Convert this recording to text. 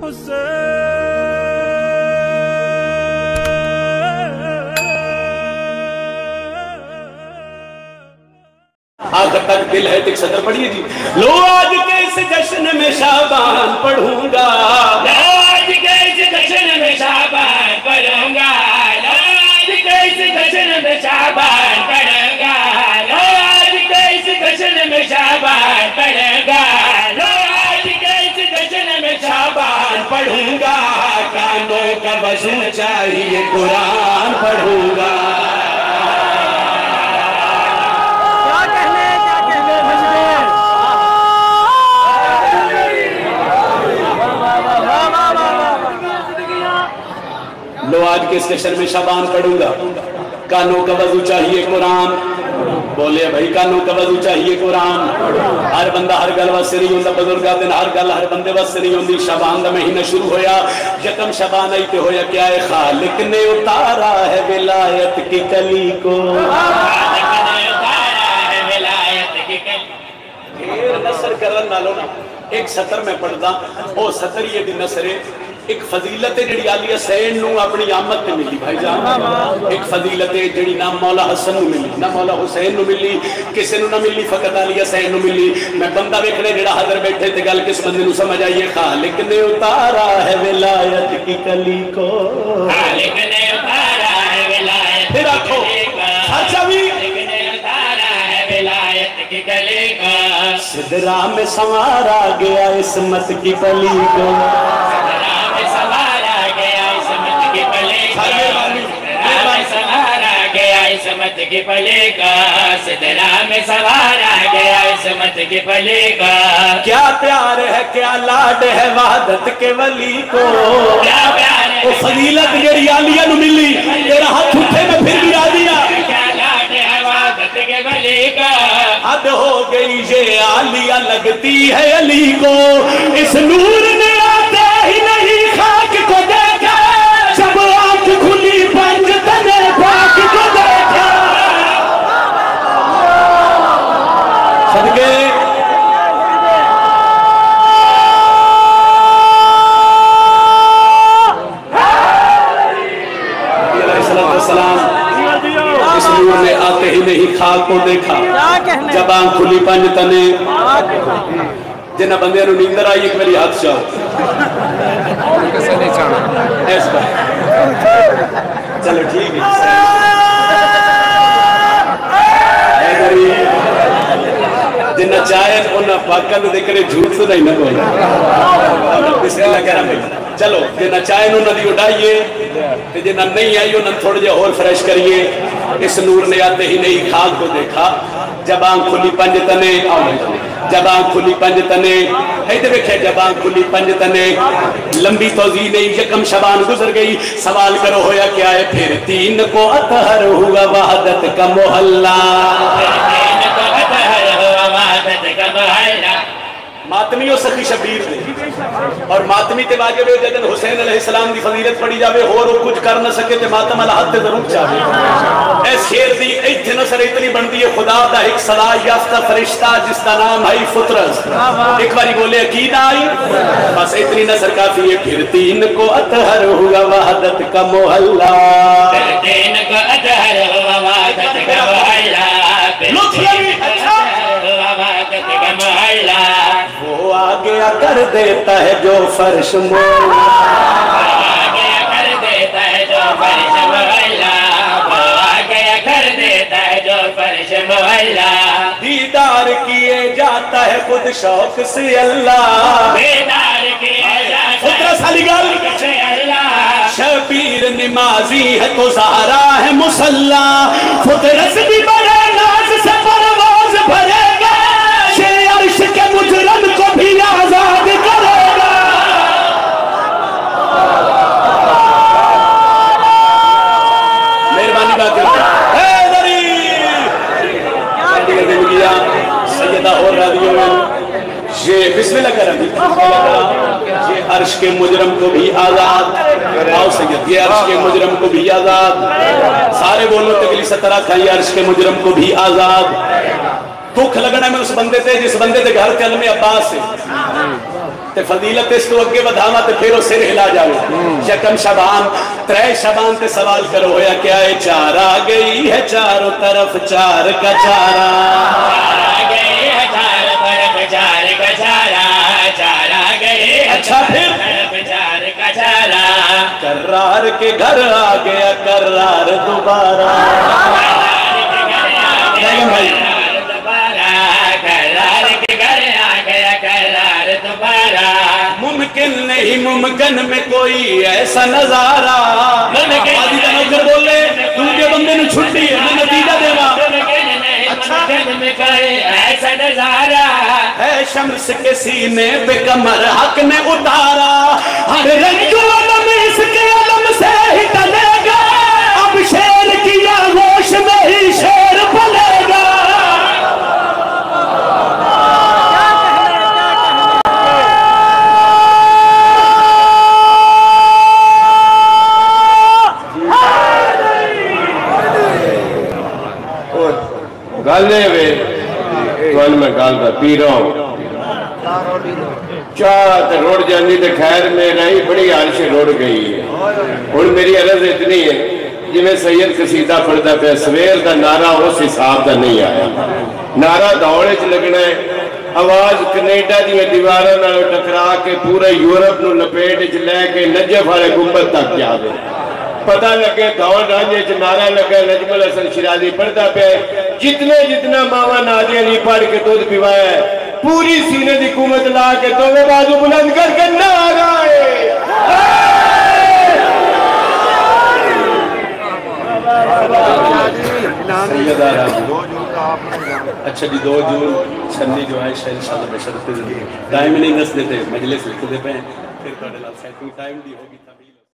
आखिर तक दिल है तिक सदर पढ़िए जी। लो आज के इस जश्न में शाबान पढ़ूंगा, आज के इस जश्न में शाबान पढ़ूंगा, आज के इस जश्न में शाबान पढ़ूंगा, आज के इस जश्न में शाबान पढ़ूंगा, आज के इस जश्न में शाबान पढ़ूंगा। कानों का वजू चाहिए कुरान पढ़ूंगा। लो आज के स्टेशन में शाबान पढ़ूंगा, कानों का वजू चाहिए कुरान। बोले भाई कानों का वजू चाहिए कुरान। हर बंदा हर गल वास्ते नहीं होता, बुजुर्ग दिन हर गल हर बंदे वास्ते नहीं होती। शाबान का महीना शुरू होया, यकम शाबान आई तो होया क्या है, खालिक ने उतारा है विलायत की कली को। नसर करन नालो ना एक सतर में पढ़दा, ओ सतर ये दी नसरे एक फजीलत जी आली हुसैन नू अपनी आमद ते मिली भाईजान। एक फजीलत जी ना मौला हसन नू मिली, ना मौला हुसैन नू मिली, किसी नू ना मिली, फकत अली हुसैन नू मिली। मैं बंदा वेखने जेड़ा हाज़र बैठे ते गल किस बंदे नू समझ आईए। खालिक ने उतारा है विलायत की कली को, खालिक ने उतारा है विलायत। फिर आखो अच्छा भी विलायत की कली को, सिदरा में संवारा गया इस्मत की पली को। इस्मत की पले का सिदरा में सवारा गया, इस्मत की पले का। क्या प्यार है क्या लाड है वहादत के वली को, क्या प्यार है फजीलत जेड़ी आलिया नू मिली, तेरा हाथ उठे में फिर भी आ दिया। क्या लाड है वहादत के वली का, हद हो गई ये आलिया लगती है अली को। इस नूर ने आते ही नहीं खाक को देखा, जब आंख खुली पंज तने पाक को देखा। सदके इस नूर ने आते ही नहीं खाक को देखा, जब आंख खुली पंज तने। जिन्हें बंदे नींदर आई एक मेरी हाथ चाहो चलो ठीक है। जिन्हें चाहे उन्हें पाकन देखने झूठ तो नहीं ना बोला। चलो जिन्हें चाहे उन्होंने उड़ाइए, जिन्हें नहीं आई उन्होंने थोड़े जे और फ्रेश करिए। इस नूर ने आते ही नहीं खाक को देखा, जब आंख खुली पंज तने। जब आंख खुली पंज तने देखे, जब आंख खुली पंज तने। लंबी तौज़ी नहीं, यकम शबान गुजर गई। सवाल करो होया क्या है, फिर तीन को अतहर हुआ वहादत का मोहल्ला। मातमी और सखी शबीर ने और मातमी ते वाजिब है जदन हुसैन अलैहिस्सलाम दी फजीलत पढ़ी जावे, होर वो कुछ कर न सके ते मातम अल हद जरूर चाहे। ए शेर दी इत्थे नसर इतनी बनती है, खुदा दा एक सदा याफ्ता फरिश्ता जिसका नाम है फुतरस। एक बारी बोले अकीदा आई, बस इतनी नसर काफी है। फिर तीन को अतहर हुआ वहादत का मोहल्ला, तीन को अतहर हुआ वहादत का मोहल्ला। वो आ गया कर देता है जो फर्श मोहल्ला, आ गया कर देता है जो फर्श मोहल्ला, आ गया कर देता है जो फर्श मोहल्ला। दीदार किए जाता है खुद शौक से अल्लाह, दीदार किए जाता है अल्लाह। शबीर निमाजी है तो सहारा है मुसल्ला, फुतरस भी बड़े नाज से परवाज भरेगा, अर्श के मुजरम को भी आजाद करेगा। मेहरबानी बात सैयदा और रादियों में ये बिस्मिल्लाह कर रही, ये अर्श के मुजरम को भी आजाद। आओ सैयद, ये अर्श के मुजरम को भी आजाद। सारे बोलो तकली सतरा खाई, अर्श के मुजरम को भी आजाद। दुख लगना में उस बंदे थे जिस बंदे के घर कलमे अब्बास है। ते फजीलत इस तो अगे बढ़ावा ते फिर सिर हिला जावे। यकम शबान त्रै शबान ते सवाल करो होया क्या है? चार आ गई है चारों तरफ चार का चारा, चार का चारा, चार आ गए। अच्छा फिर चार का चारा, कर्रार के घर आ गया कर्रार दोबारा। भाई करार के घर आ गया करार दोबारा। मुमकिन नहीं मुमकिन में कोई ऐसा नजारा। नौकर बोले दूसरे बंदे ने छुट्टी है मैं नतीजा देवा। अच्छा ऐसा नजारा है शम्स के सीने पे कमर हक ने उतारा। हर रंग अलम इसके अलम से ही टलेगा, अब शेर की आगोश में ही शेर पलेगा। गल वे मैं गल का पी रहा हूँ चाह तो रुड़ जानी तो खैर मेरा ही बड़ी आरिश रुड़ गई है। हुण मेरी अर्ज इतनी है जिवें सैयद कसीदा पढ़ता पे सवेर का नारा उस हिसाब का नहीं आया। नारा दौड़ च लगना है, आवाज कनेडा दी दीवारों नाल टकरा के पूरे यूरोप नूं लपेट च लैके नजफ वाले गुंबद तक जावे। पता लगे दौड़ रांझे च नारा लगा नजमुल हसन शिराजी पढ़ता पे जितने जितना मावा नाजिया नहीं पढ़ के दूध पिवाया है पूरी सीने की कुमत ला के दोनों बाजू बुलंद करके नारा अच्छा जी 2 जून छन्नी जो है इंशाअल्लाह बशरत टाइम नहीं दस देते मजलिस लिख दे पे फिर टाइम दी होगी।